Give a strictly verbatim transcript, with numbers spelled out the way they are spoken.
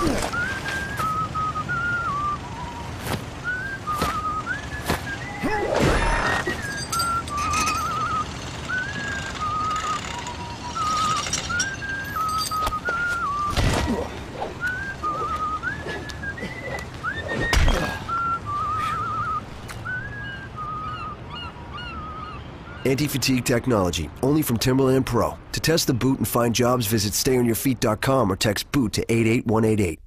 Anti-fatigue technology, only from Timberland Pro. To test the boot and find jobs, visit stay on your feet dot com or text BOOT to eight eight one eight eight.